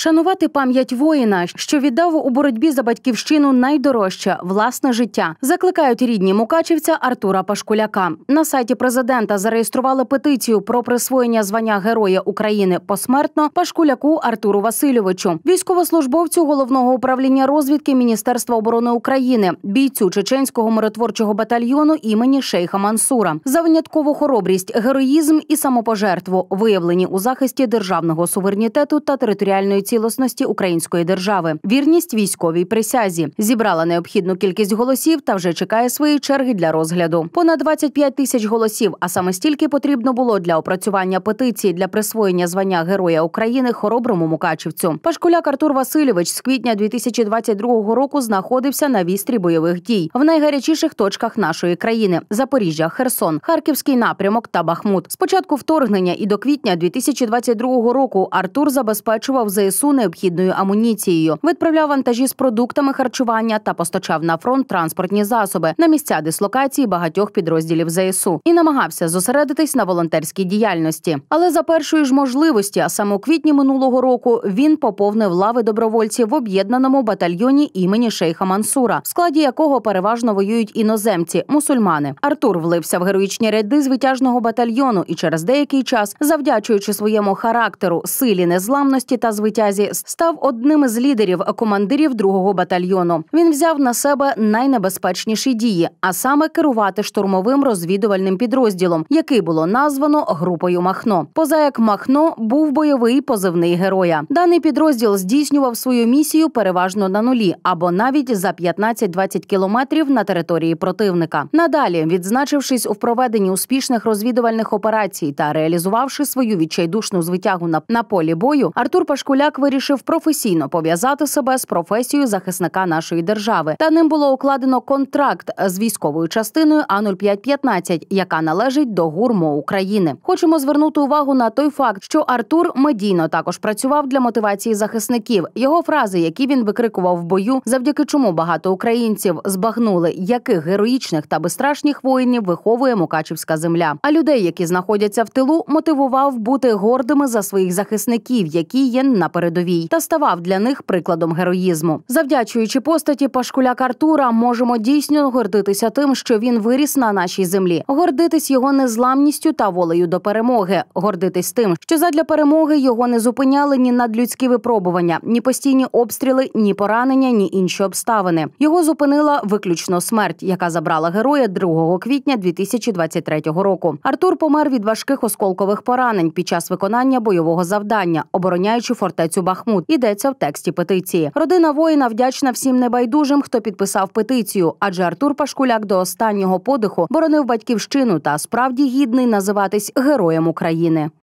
Шанувати пам'ять воїна, що віддав у боротьбі за батьківщину найдорожче – власне життя, закликають рідні мукачівця Артура Пашкуляка. На сайті президента зареєстрували петицію про присвоєння звання Героя України посмертно Пашкуляку Артуру Васильовичу, військовослужбовцю Головного управління розвідки Міністерства оборони України, бійцю Чеченського миротворчого батальйону імені Шейха Мансура, за виняткову хоробрість, героїзм і самопожертву, виявлені у захисті державного суверенітету та територіальної цілісності української держави, вірність військовій присязі. Зібрала необхідну кількість голосів та вже чекає своєї черги для розгляду. Понад 25 тисяч голосів, а саме стільки потрібно було для опрацювання петиції для присвоєння звання Героя України хороброму мукачівцю. Пашкуляк Артур Васильович з квітня 2022 року знаходився на вістрі бойових дій в найгарячіших точках нашої країни – Запоріжжя, Херсон, Харківський напрямок та Бахмут. З початку вторгнення і до квітня 2022 року Артур забезпечував ЗСУ необхідною амуніцією, відправляв вантажі з продуктами харчування та постачав на фронт транспортні засоби на місця дислокації багатьох підрозділів ЗСУ і намагався зосередитись на волонтерській діяльності. Але за першої ж можливості, а саме у квітні минулого року, він поповнив лави добровольців в об'єднаному батальйоні імені Шейха Мансура, в складі якого переважно воюють іноземці – мусульмани. Артур влився в героїчні ряди звитяжного батальйону і через деякий час, завдячуючи своєму характеру, силі, незламності та звитязі, став одним із лідерів командирів 2-го батальйону. Він взяв на себе найнебезпечніші дії, а саме керувати штурмовим розвідувальним підрозділом, який було названо групою Махно. Позаяк Махно був бойовий позивний героя. Даний підрозділ здійснював свою місію переважно на нулі або навіть за 15-20 кілометрів на території противника. Надалі, відзначившись у проведенні успішних розвідувальних операцій та реалізувавши свою відчайдушну звитягу на полі бою, Артур Пашкуляк вирішив професійно пов'язати себе з професією захисника нашої держави. Та ним було укладено контракт з військовою частиною А-0515, яка належить до ГУР МО України. Хочемо звернути увагу на той факт, що Артур медійно також працював для мотивації захисників. Його фрази, які він викрикував в бою, завдяки чому багато українців збагнули, яких героїчних та безстрашних воїнів виховує мукачівська земля. А людей, які знаходяться в тилу, мотивував бути гордими за своїх захисників, які є на передовій, та ставав для них прикладом героїзму. Завдячуючи постаті Пашкуляка Артура, можемо дійсно гордитися тим, що він виріс на нашій землі, гордитись його незламністю та волею до перемоги, гордитись тим, що задля перемоги його не зупиняли ні надлюдські випробування, ні постійні обстріли, ні поранення, ні інші обставини. Його зупинила виключно смерть, яка забрала героя 2 квітня 2023 року. Артур помер від важких осколкових поранень під час виконання бойового завдання, обороняючи фортецю Бахмут. Йдеться в тексті петиції. Родина воїна вдячна всім небайдужим, хто підписав петицію, адже Артур Пашкуляк до останнього подиху боронив батьківщину та справді гідний називатись Героєм України.